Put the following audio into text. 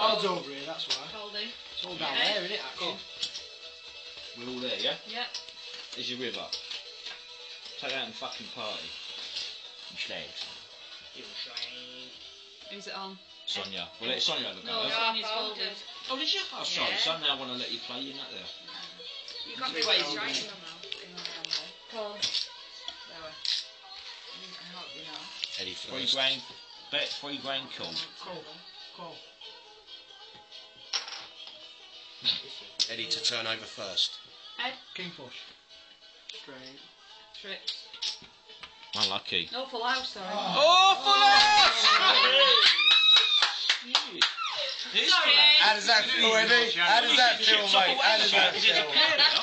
Cards over here, that's why. Holding. It's all down there, isn't it, actually? We're all there, yeah? Yeah. There's your river. Take out the fucking party. You slag. Who's it on? Sonia. Well, let Sonia have a go. No, Sonia's folded. Oh, did you? Oh, sorry. Yeah. Sonia, I want to let you play. You're not there. You got me Wait, right in my wait. mouth. Come on. There we I hope you know. Eddie $3 first. grand. Bet $3 grand call. Call. Eddie to turn over first. Head. King flush. Straight. Trips. Unlucky. No, full house, sorry. Oh, full house! Sorry. How does that feel, Eddie? How does that feel, mate? How does that Is it a feel? pair now?